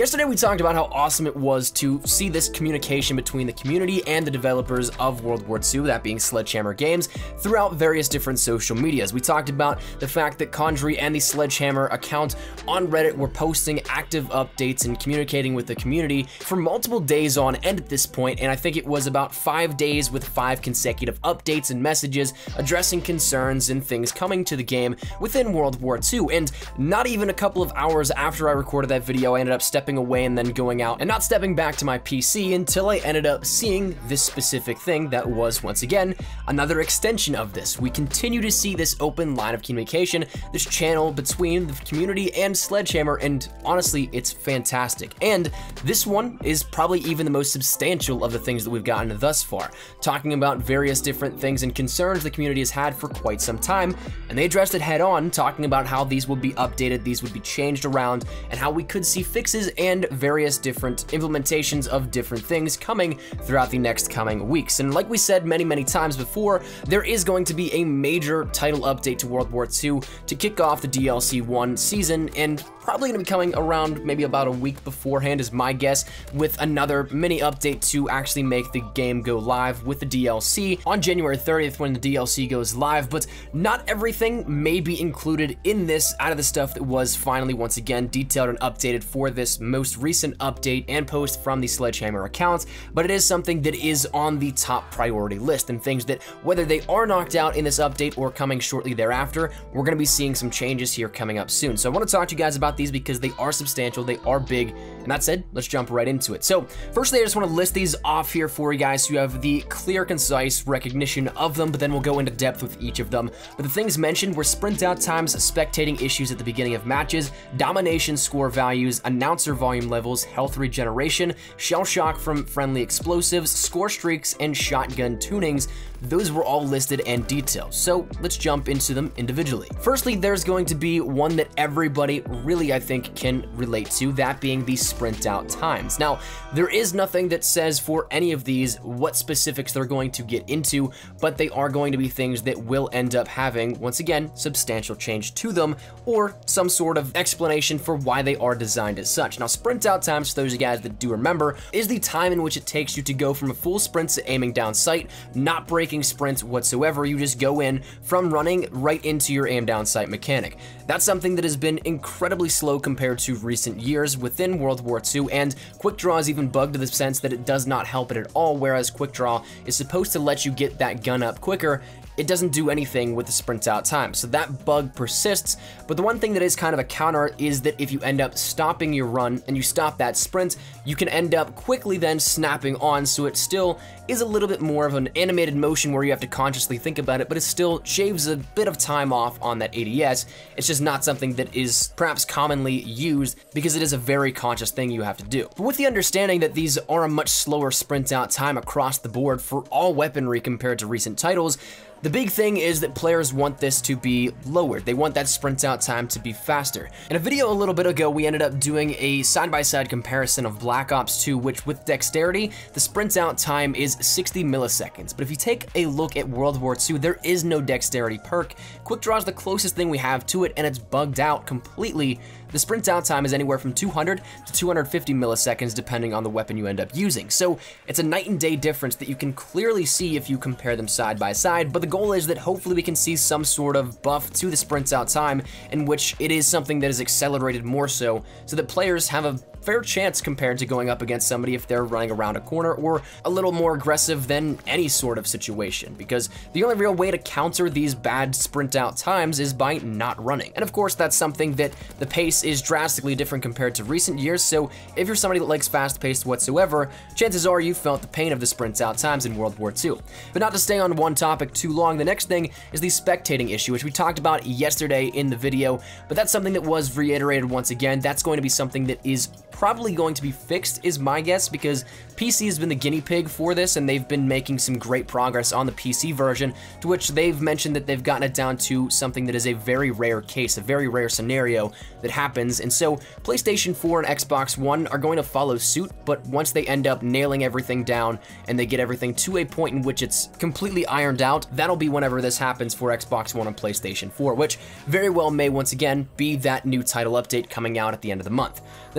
Yesterday we talked about how awesome it was to see this communication between the community and the developers of World War II, that being Sledgehammer Games, throughout various different social medias. We talked about the fact that Condry and the Sledgehammer account on Reddit were posting active updates and communicating with the community for multiple days on end at this point, and I think it was about 5 days with 5 consecutive updates and messages addressing concerns and things coming to the game within World War II. And not even a couple of hours after I recorded that video, I ended up stepping away and then going out and not stepping back to my PC until I ended up seeing this specific thing that was, once again, another extension of this. We continue to see this open line of communication, this channel between the community and Sledgehammer, and honestly, it's fantastic. And this one is probably even the most substantial of the things that we've gotten thus far, talking about various different things and concerns the community has had for quite some time, and they addressed it head on, talking about how these would be updated, these would be changed around, and how we could see fixes and various different implementations of different things coming throughout the next coming weeks. And like we said many times before, there is going to be a major title update to World War II to kick off the DLC 1 season, and probably going to be coming around maybe about a week beforehand is my guess, with another mini update to actually make the game go live with the DLC on January 30th when the DLC goes live. But not everything may be included in this out of the stuff that was finally once again detailed and updated for this most recent update and post from the Sledgehammer account, but it is something that is on the top priority list, and things that, whether they are knocked out in this update or coming shortly thereafter, we're going to be seeing some changes here coming up soon. So I want to talk to you guys about these because they are substantial, they are big, and that said, let's jump right into it. So firstly, I just want to list these off here for you guys so you have the clear, concise recognition of them, but then we'll go into depth with each of them. But the things mentioned were sprint out times, spectating issues at the beginning of matches, domination score values, announcer volume levels, health regeneration, shell shock from friendly explosives, score streaks, and shotgun tunings. Those were all listed and detailed, so let's jump into them individually. Firstly, there's going to be one that everybody really, I think, can relate to, that being the sprint out times. Now, there is nothing that says for any of these what specifics they're going to get into, but they are going to be things that will end up having, once again, substantial change to them, or some sort of explanation for why they are designed as such. Now, sprint out times, for those of you guys that do remember, is the time in which it takes you to go from a full sprint to aiming down sight, not breaking sprints whatsoever. You just go in from running right into your aim down sight mechanic. That's something that has been incredibly slow compared to recent years within World War II, and Quick Draw is even bugged to the sense that it does not help it at all, whereas Quick Draw is supposed to let you get that gun up quicker. It doesn't do anything with the sprint out time, so that bug persists. But the one thing that is kind of a counter is that if you end up stopping your run and you stop that sprint, you can end up quickly then snapping on, so it still is a little bit more of an animated motion where you have to consciously think about it, but it still shaves a bit of time off on that ADS. It's just not something that is perhaps commonly used because it is a very conscious thing you have to do. But with the understanding that these are a much slower sprint out time across the board for all weaponry compared to recent titles, the big thing is that players want this to be lowered. They want that sprint out time to be faster. In a video a little bit ago, we ended up doing a side-by-side comparison of Black Ops 2, which with dexterity, the sprint out time is 60 milliseconds. But if you take a look at World War II, there is no dexterity perk. Quick Draw is the closest thing we have to it, and it's bugged out completely. The sprint out time is anywhere from 200 to 250 milliseconds depending on the weapon you end up using. So it's a night and day difference that you can clearly see if you compare them side by side, but the goal is that hopefully we can see some sort of buff to the sprint out time in which it is something that is accelerated more so that players have a fair chance compared to going up against somebody if they're running around a corner or a little more aggressive than any sort of situation, because the only real way to counter these bad sprint out times is by not running. And of course, that's something that the pace is drastically different compared to recent years, so if you're somebody that likes fast paced whatsoever, chances are you felt the pain of the sprint out times in World War II. But not to stay on one topic too long, the next thing is the spectating issue, which we talked about yesterday in the video, but that's something that was reiterated once again. That's going to be something that is probably going to be fixed is my guess, because PC has been the guinea pig for this, and they've been making some great progress on the PC version, to which they've mentioned that they've gotten it down to something that is a very rare case, a very rare scenario that happens. And so PlayStation 4 and Xbox One are going to follow suit, but once they end up nailing everything down and they get everything to a point in which it's completely ironed out, that'll be whenever this happens for Xbox One and PlayStation 4, which very well may once again be that new title update coming out at the end of the month. The next thing we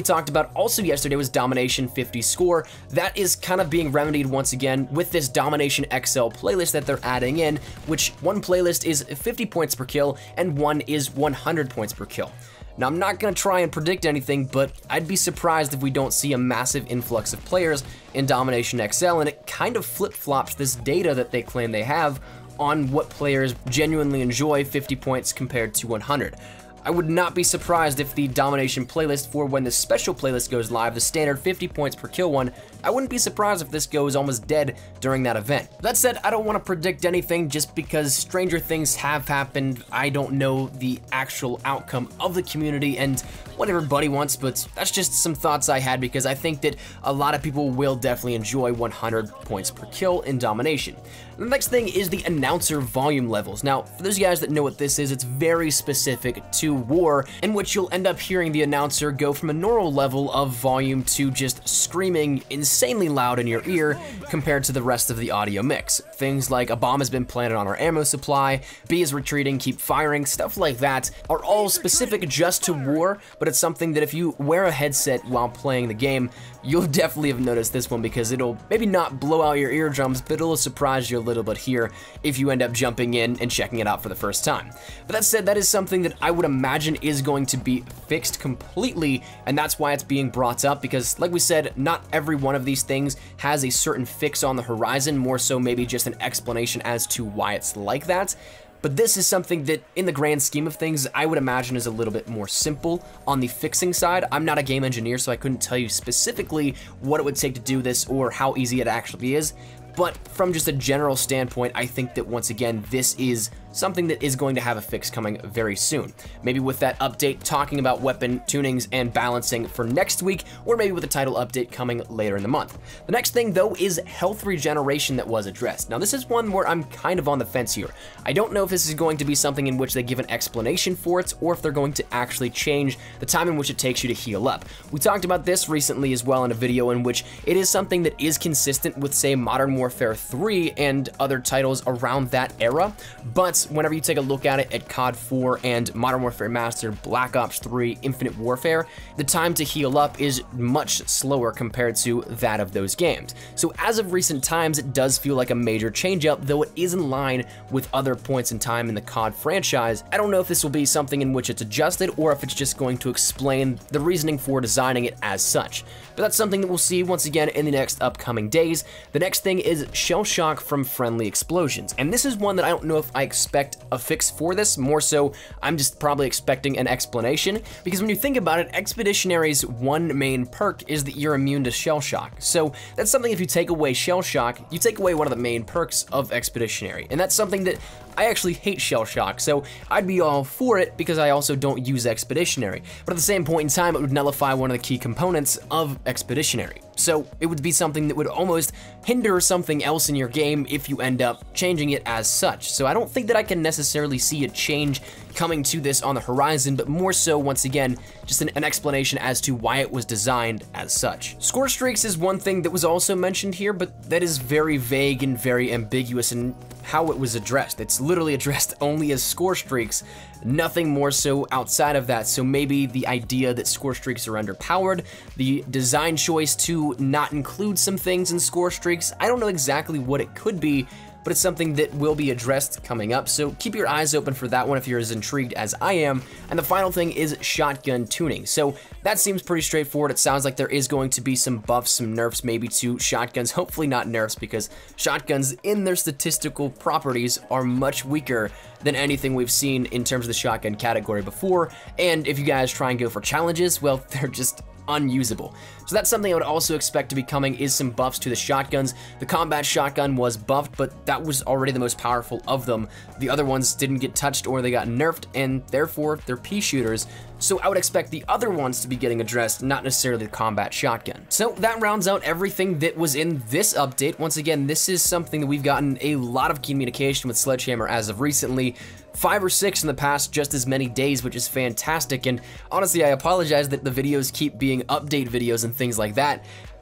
talked about also yesterday was Domination 50 Score. That is kind of being remedied once again with this Domination XL playlist that they're adding in, which one playlist is 50 points per kill and one is 100 points per kill. Now, I'm not going to try and predict anything, but I'd be surprised if we don't see a massive influx of players in Domination XL, and it kind of flip-flops this data that they claim they have on what players genuinely enjoy 50 points compared to 100. I would not be surprised if the Domination playlist for when the special playlist goes live, the standard 50 points per kill one, I wouldn't be surprised if this goes almost dead during that event. That said, I don't want to predict anything just because stranger things have happened. I don't know the actual outcome of the community and what everybody wants, but that's just some thoughts I had because I think that a lot of people will definitely enjoy 100 points per kill in Domination. The next thing is the announcer volume levels. Now, for those guys that know what this is, it's very specific to War, in which you'll end up hearing the announcer go from a normal level of volume to just screaming insanely loud in your ear compared to the rest of the audio mix. Things like a bomb has been planted on our ammo supply, B is retreating, keep firing, stuff like that are all specific just to War, but it's something that if you wear a headset while playing the game, you'll definitely have noticed this one because it'll maybe not blow out your eardrums, but it'll surprise you a little bit here if you end up jumping in and checking it out for the first time. But that said, that is something that I would imagine is going to be fixed completely, and that's why it's being brought up because, like we said, not every one of these things has a certain fix on the horizon, more so maybe just an explanation as to why it's like that. But this is something that, in the grand scheme of things, I would imagine is a little bit more simple on the fixing side. I'm not a game engineer, so I couldn't tell you specifically what it would take to do this or how easy it actually is. But from just a general standpoint, I think that once again, this is something that is going to have a fix coming very soon. Maybe with that update talking about weapon tunings and balancing for next week, or maybe with a title update coming later in the month. The next thing though is health regeneration that was addressed. Now this is one where I'm kind of on the fence here. I don't know if this is going to be something in which they give an explanation for it, or if they're going to actually change the time in which it takes you to heal up. We talked about this recently as well in a video in which it is something that is consistent with, say, Modern Warfare 3 and other titles around that era, but whenever you take a look at it at COD 4 and Modern Warfare Mastered, Black Ops 3, Infinite Warfare, the time to heal up is much slower compared to that of those games. So as of recent times, it does feel like a major change up, though it is in line with other points in time in the COD franchise. I don't know if this will be something in which it's adjusted or if it's just going to explain the reasoning for designing it as such. But that's something that we'll see once again in the next upcoming days. The next thing is shell shock from friendly explosions. And this is one that I don't know if I expect a fix for this, more so I'm just probably expecting an explanation, because when you think about it, Expeditionary's one main perk is that you're immune to shell shock. So that's something, if you take away shell shock, you take away one of the main perks of Expeditionary, and that's something that I actually hate shell shock, so I'd be all for it because I also don't use Expeditionary. But at the same point in time, it would nullify one of the key components of Expeditionary. So it would be something that would almost hinder something else in your game if you end up changing it as such. So I don't think that I can necessarily see a change coming to this on the horizon, but more so, once again, just an explanation as to why it was designed as such. Score streaks is one thing that was also mentioned here, but that is very vague and very ambiguous in how it was addressed. It's literally addressed only as score streaks, nothing more so outside of that. So maybe the idea that score streaks are underpowered, the design choice to not include some things in score streaks, I don't know exactly what it could be, but it's something that will be addressed coming up, so keep your eyes open for that one if you're as intrigued as I am. And the final thing is shotgun tuning. So that seems pretty straightforward. It sounds like there is going to be some buffs, some nerfs maybe to shotguns, hopefully not nerfs, because shotguns in their statistical properties are much weaker than anything we've seen in terms of the shotgun category before, and if you guys try and go for challenges, well, they're just unusable. So that's something I would also expect to be coming, is some buffs to the shotguns. The combat shotgun was buffed, but that was already the most powerful of them. The other ones didn't get touched or they got nerfed, and therefore they're pea shooters. So I would expect the other ones to be getting addressed, not necessarily the combat shotgun. So that rounds out everything that was in this update. Once again, this is something that we've gotten a lot of communication with Sledgehammer as of recently. 5 or 6 in the past just as many days, which is fantastic, and honestly I apologize that the videos keep being update videos and things like that.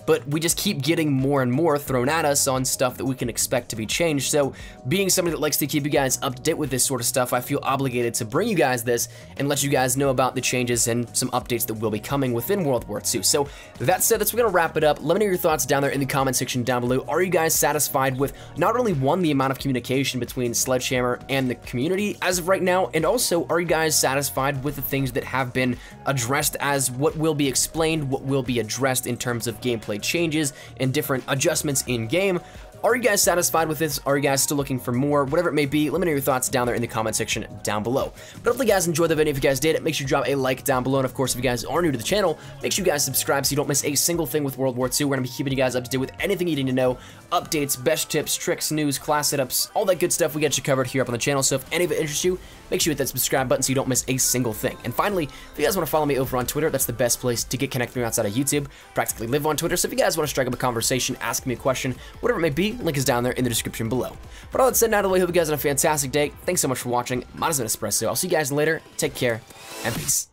but we just keep getting more and more thrown at us on stuff that we can expect to be changed. So being somebody that likes to keep you guys up to date with this sort of stuff, I feel obligated to bring you guys this and let you guys know about the changes and some updates that will be coming within World War II. So that said, that's going to wrap it up. Let me know your thoughts down there in the comment section down below. Are you guys satisfied with not only the amount of communication between Sledgehammer and the community as of right now, and also are you guys satisfied with the things that have been addressed as what will be explained, what will be addressed in terms of gameplay changes and different adjustments in game? Are you guys satisfied with this? Are you guys still looking for more? Whatever it may be, let me know your thoughts down there in the comment section down below. But hopefully you guys enjoyed the video. If you guys did, make sure you drop a like down below. And of course, if you guys are new to the channel, make sure you guys subscribe so you don't miss a single thing with World War II. We're going to be keeping you guys up to date with anything you need to know, updates, best tips, tricks, news, class setups, all that good stuff we got you covered here up on the channel. So if any of it interests you, make sure you hit that subscribe button so you don't miss a single thing. And finally, if you guys want to follow me over on Twitter, that's the best place to get connected with me outside of YouTube. Practically live on Twitter, so if you guys want to strike up a conversation, ask me a question, whatever it may be, link is down there in the description below. But all that said, now, I hope you guys have a fantastic day. Thanks so much for watching. Mine has been Espresso. I'll see you guys later. Take care, and peace.